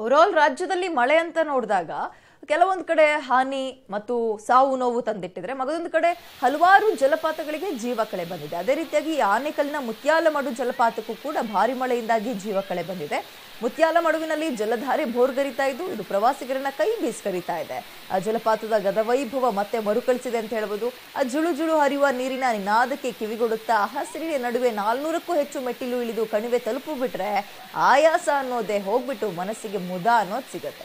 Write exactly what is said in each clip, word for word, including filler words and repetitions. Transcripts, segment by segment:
Overall ರಾಜ್ಯದಲ್ಲಿ ಮಳೆ ಅಂತ ನೋಡಿದಾಗ ಕೆಲವೊಂದು ಕಡೆ ಹಾನಿ ಮತ್ತು ಸಾವು ನೋವು ತಂದಿಟ್ಟಿದ್ರೆ ಮಗದೊಂದು ಕಡೆ ಹಲವಾರು ಜಲಪಾತಗಳಿಗೆ ಜೀವ ಕಳೆ ಬಂದಿದೆ. ಅದೇ ರೀತಿಯಾಗಿ ಆನೇಕಲ್ನ ಮುತ್ಯಾಲಮಡು ಜಲಪಾತಕ್ಕೂ ಕೂಡ ಭಾರಿ ಮಳೆಯಿಂದಾಗಿ ಜೀವ ಕಳೆ ಬಂದಿದೆ. ಮುತ್ಯಾಲಮಡುವಿನಲ್ಲಿ ಜಲಧಾರೆ ಭೋರ್ಗರಿತಾ ಇದ್ದು ಇದು ಪ್ರವಾಸಿಗರನ್ನ ಕೈ ಬೀಸಿ ಕರೀತಾ ಇದೆ. ಆ ಜಲಪಾತದ ಗದವೈಭವ ಮತ್ತೆ ಮರುಕಳಿಸಿದೆ ಅಂತ ಹೇಳ್ಬೋದು. ಆ ಜುಳು ಜುಳು ಹರಿಯುವ ನೀರಿನ ನಿನಾದಕ್ಕೆ ಕಿವಿಗೊಡುತ್ತಾ ಹಸಿರಿನ ನಡುವೆ ನಾಲ್ನೂರಕ್ಕೂ ಹೆಚ್ಚು ಮೆಟ್ಟಿಲು ಇಳಿದು ಕಣಿವೆ ತಲುಪು ಬಿಟ್ರೆ ಆಯಾಸ ಅನ್ನೋದೇ ಹೋಗ್ಬಿಟ್ಟು ಮನಸ್ಸಿಗೆ ಮುದ ಅನ್ನೋದು ಸಿಗುತ್ತೆ.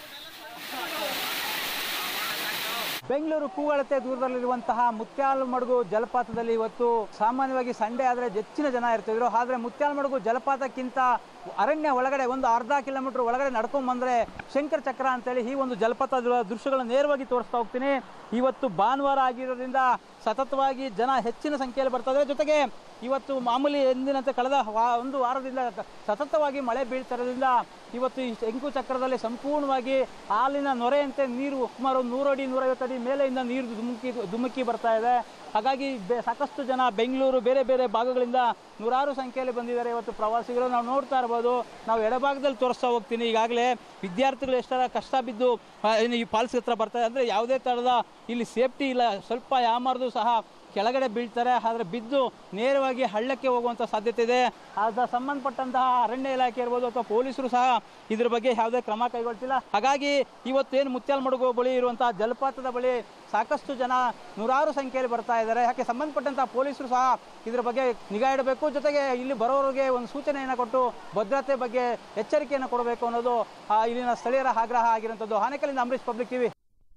ಬೆಂಗಳೂರು ಕೂಗಳತೆ ದೂರದಲ್ಲಿರುವಂತಹ ಮುತ್ಯಾಲಮಡುಗು ಜಲಪಾತದಲ್ಲಿ ಇವತ್ತು ಸಾಮಾನ್ಯವಾಗಿ ಸಂಡೇ ಆದರೆ ಹೆಚ್ಚಿನ ಜನ ಇರ್ತಿದ್ರು. ಆದರೆ ಮುತ್ಯಾಲಮಡುಗು ಜಲಪಾತಕ್ಕಿಂತ ಅರಣ್ಯ ಒಳಗಡೆ ಒಂದು ಅರ್ಧ ಕಿಲೋಮೀಟರ್ ಒಳಗಡೆ ನಡ್ಕೊಂಡ್ ಬಂದ್ರೆ ಶಂಕರ ಚಕ್ರ ಅಂತೇಳಿ ಈ ಒಂದು ಜಲಪಾತದ ದೃಶ್ಯಗಳನ್ನ ನೇರವಾಗಿ ತೋರಿಸ್ತಾ ಹೋಗ್ತೀನಿ. ಇವತ್ತು ಭಾನುವಾರ ಆಗಿರೋದ್ರಿಂದ ಸತತವಾಗಿ ಜನ ಹೆಚ್ಚಿನ ಸಂಖ್ಯೆಯಲ್ಲಿ ಬರ್ತಾ ಇದ್ದಾರೆ. ಜೊತೆಗೆ ಇವತ್ತು ಮಾಮೂಲಿ ಎಂದಿನಂತೆ ಕಳೆದ ಒಂದು ವಾರದಿಂದ ಸತತವಾಗಿ ಮಳೆ ಬೀಳ್ತಾ ಇರೋದ್ರಿಂದ ಇವತ್ತು ಈ ಶಂಕು ಚಕ್ರದಲ್ಲಿ ಸಂಪೂರ್ಣವಾಗಿ ಹಾಲಿನ ನೊರೆಯಂತೆ ನೀರು ಸುಮಾರು ನೂರಡಿ ನೂರೈವತ್ತು ಅಡಿ ಮೇಲೆಯಿಂದ ನೀರು ಧುಮುಕಿ ಧುಮುಕಿ ಬರ್ತಾ ಇದೆ. ಹಾಗಾಗಿ ಸಾಕಷ್ಟು ಜನ ಬೆಂಗಳೂರು ಬೇರೆ ಬೇರೆ ಭಾಗಗಳಿಂದ ನೂರಾರು ಸಂಖ್ಯೆಯಲ್ಲಿ ಬಂದಿದ್ದಾರೆ ಇವತ್ತು ಪ್ರವಾಸಿಗರು. ನಾವು ನೋಡ್ತಾ ಇರ್ಬೋದು, ನಾವು ಎಡಭಾಗದಲ್ಲಿ ತೋರಿಸ್ತಾ ಹೋಗ್ತೀನಿ. ಈಗಾಗಲೇ ವಿದ್ಯಾರ್ಥಿಗಳು ಎಷ್ಟರ ಕಷ್ಟ ಬಿದ್ದು ಈ ಫಾಲ್ಸ್ ಹತ್ರ ಬರ್ತಾರೆ. ಅಂದರೆ ಯಾವುದೇ ಥರದ ಇಲ್ಲಿ ಸೇಫ್ಟಿ ಇಲ್ಲ, ಸ್ವಲ್ಪ ಯಾಮಾರ್ದು ಸಹ ಕೆಳಗಡೆ ಬೀಳ್ತಾರೆ. ಆದರೆ ಬಿದ್ದು ನೇರವಾಗಿ ಹಳ್ಳಕ್ಕೆ ಹೋಗುವಂಥ ಸಾಧ್ಯತೆ ಇದೆ. ಆದ ಸಂಬಂಧಪಟ್ಟಂತಹ ಅರಣ್ಯ ಇಲಾಖೆ ಇರ್ಬೋದು ಅಥವಾ ಪೊಲೀಸರು ಸಹ ಇದ್ರ ಬಗ್ಗೆ ಯಾವುದೇ ಕ್ರಮ ಕೈಗೊಳ್ತಿಲ್ಲ. ಹಾಗಾಗಿ ಇವತ್ತೇನು ಮುತ್ಯಾಲಮಡುಗು ಬಳಿ ಇರುವಂತಹ ಜಲಪಾತದ ಬಳಿ ಸಾಕಷ್ಟು ಜನ ನೂರಾರು ಸಂಖ್ಯೆಯಲ್ಲಿ ಬರ್ತಾ ಇದ್ದಾರೆ. ಯಾಕೆ ಸಂಬಂಧಪಟ್ಟಂತಹ ಪೊಲೀಸರು ಸಹ ಇದ್ರ ಬಗ್ಗೆ ನಿಗಾ ಇಡಬೇಕು. ಜೊತೆಗೆ ಇಲ್ಲಿ ಬರೋರಿಗೆ ಒಂದು ಸೂಚನೆಯನ್ನು ಕೊಟ್ಟು ಭದ್ರತೆ ಬಗ್ಗೆ ಎಚ್ಚರಿಕೆಯನ್ನು ಕೊಡಬೇಕು ಅನ್ನೋದು ಇಲ್ಲಿನ ಸ್ಥಳೀಯರ ಆಗ್ರಹ ಆಗಿರುವಂಥದ್ದು. ಆನೇಕಲ್ಲಿಂದ ಅಂಬರೀಶ್, ಪಬ್ಲಿಕ್ ಟಿವಿ.